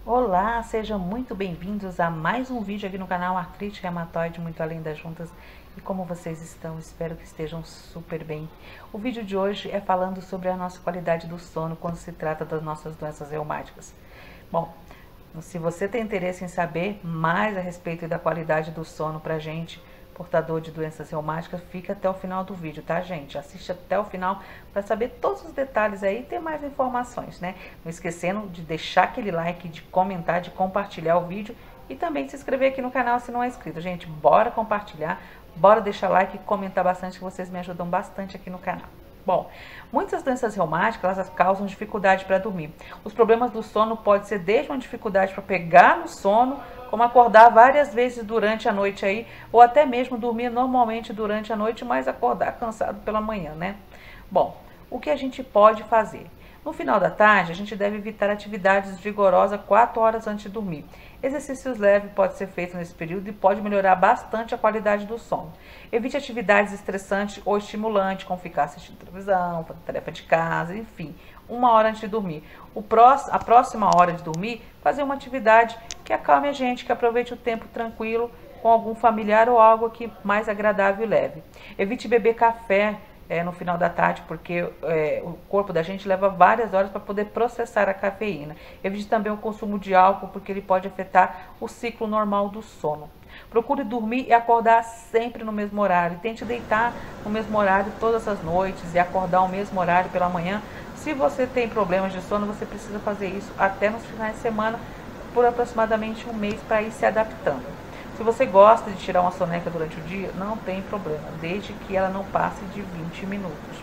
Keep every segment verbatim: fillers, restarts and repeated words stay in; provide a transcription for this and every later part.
Olá, sejam muito bem-vindos a mais um vídeo aqui no canal Artrite Reumatoide Muito Além das Juntas. E como vocês estão? Espero que estejam super bem. O vídeo de hoje é falando sobre a nossa qualidade do sono quando se trata das nossas doenças reumáticas. Bom, se você tem interesse em saber mais a respeito da qualidade do sono pra gente, portador de doenças reumáticas, fica até o final do vídeo, tá, gente? Assiste até o final para saber todos os detalhes aí e ter mais informações, né? Não esquecendo de deixar aquele like, de comentar, de compartilhar o vídeo e também se inscrever aqui no canal se não é inscrito. Gente, bora compartilhar, bora deixar like e comentar bastante, que vocês me ajudam bastante aqui no canal. Bom, muitas doenças reumáticas, elas causam dificuldade para dormir. Os problemas do sono podem ser desde uma dificuldade para pegar no sono, como acordar várias vezes durante a noite aí, ou até mesmo dormir normalmente durante a noite, mas acordar cansado pela manhã, né? Bom, o que a gente pode fazer? No final da tarde, a gente deve evitar atividades vigorosas quatro horas antes de dormir. Exercícios leves podem ser feitos nesse período e pode melhorar bastante a qualidade do sono. Evite atividades estressantes ou estimulantes, como ficar assistindo televisão, fazer tarefa de casa, enfim, uma hora antes de dormir. O próximo, a próxima hora de dormir, fazer uma atividade que acalme a gente, que aproveite o tempo tranquilo com algum familiar ou algo aqui mais agradável e leve. Evite beber café É, no final da tarde, porque é, o corpo da gente leva várias horas para poder processar a cafeína. Evite também o consumo de álcool, porque ele pode afetar o ciclo normal do sono. Procure dormir e acordar sempre no mesmo horário. Tente deitar no mesmo horário todas as noites e acordar no mesmo horário pela manhã. Se você tem problemas de sono, você precisa fazer isso até nos finais de semana, por aproximadamente um mês, para ir se adaptando. Se você gosta de tirar uma soneca durante o dia, não tem problema, desde que ela não passe de vinte minutos.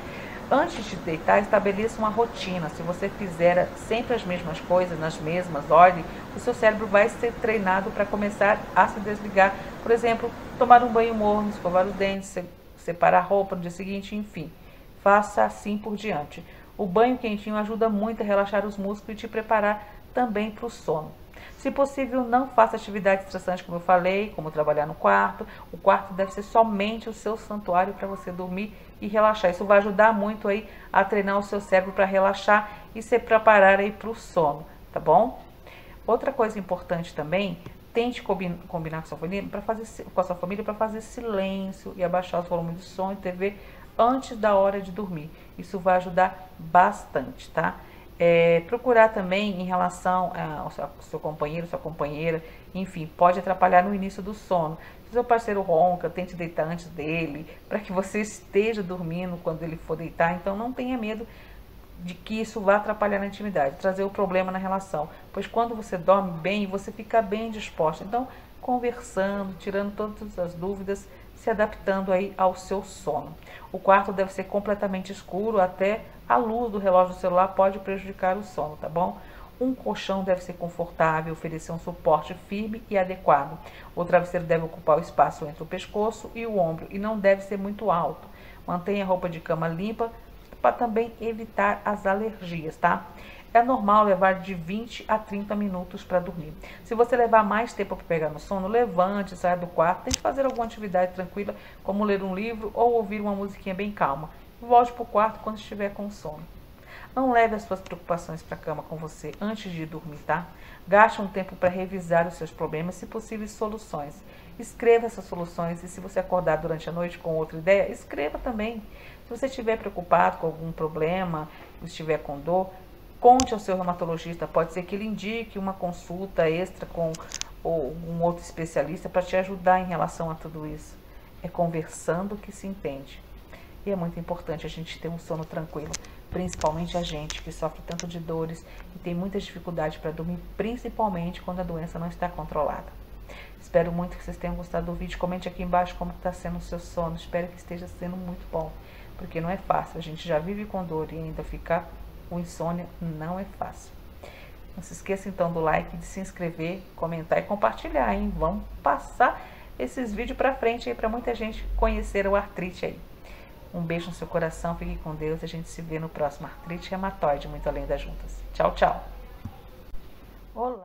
Antes de deitar, estabeleça uma rotina. Se você fizer sempre as mesmas coisas, nas mesmas ordens, o seu cérebro vai ser treinado para começar a se desligar. Por exemplo, tomar um banho morno, escovar os dentes, separar a roupa no dia seguinte, enfim. Faça assim por diante. O banho quentinho ajuda muito a relaxar os músculos e te preparar também para o sono. Se possível, não faça atividade estressante, como eu falei, como trabalhar no quarto. O quarto deve ser somente o seu santuário para você dormir e relaxar. Isso vai ajudar muito aí a treinar o seu cérebro para relaxar e se preparar aí para o sono, tá bom? Outra coisa importante também, tente combinar com a sua família para fazer, com a sua família para fazer silêncio e abaixar os volumes de som e T V antes da hora de dormir. Isso vai ajudar bastante, tá? É, procurar também em relação ao seu companheiro, sua companheira, enfim, pode atrapalhar no início do sono. Se seu parceiro ronca, tente deitar antes dele, para que você esteja dormindo quando ele for deitar. Então não tenha medo de que isso vá atrapalhar na intimidade, trazer o problema na relação, pois quando você dorme bem, você fica bem disposta. Então, conversando, tirando todas as dúvidas, se adaptando aí ao seu sono. O quarto deve ser completamente escuro, até a luz do relógio do celular pode prejudicar o sono, tá bom? Um colchão deve ser confortável, oferecer um suporte firme e adequado. O travesseiro deve ocupar o espaço entre o pescoço e o ombro e não deve ser muito alto. Mantenha a roupa de cama limpa para também evitar as alergias, tá? É normal levar de vinte a trinta minutos para dormir. Se você levar mais tempo para pegar no sono, levante, saia do quarto, tente fazer alguma atividade tranquila, como ler um livro ou ouvir uma musiquinha bem calma. Volte para o quarto quando estiver com sono. Não leve as suas preocupações para a cama com você antes de dormir, tá? Gaste um tempo para revisar os seus problemas, se possíveis soluções. Escreva essas soluções e se você acordar durante a noite com outra ideia, escreva também. Se você estiver preocupado com algum problema, estiver com dor, conte ao seu reumatologista. Pode ser que ele indique uma consulta extra com ou um outro especialista para te ajudar em relação a tudo isso. É conversando que se entende. E é muito importante a gente ter um sono tranquilo, principalmente a gente que sofre tanto de dores e tem muita dificuldade para dormir, principalmente quando a doença não está controlada. Espero muito que vocês tenham gostado do vídeo. Comente aqui embaixo como está sendo o seu sono. Espero que esteja sendo muito bom, porque não é fácil. A gente já vive com dor e ainda ficar com insônia não é fácil. Não se esqueça então do like, de se inscrever, comentar e compartilhar, hein? Vamos passar esses vídeos para frente aí para muita gente conhecer o artrite aí. Um beijo no seu coração, fique com Deus e a gente se vê no próximo Artrite Reumatoide Muito Além das Juntas. Tchau, tchau. Olá.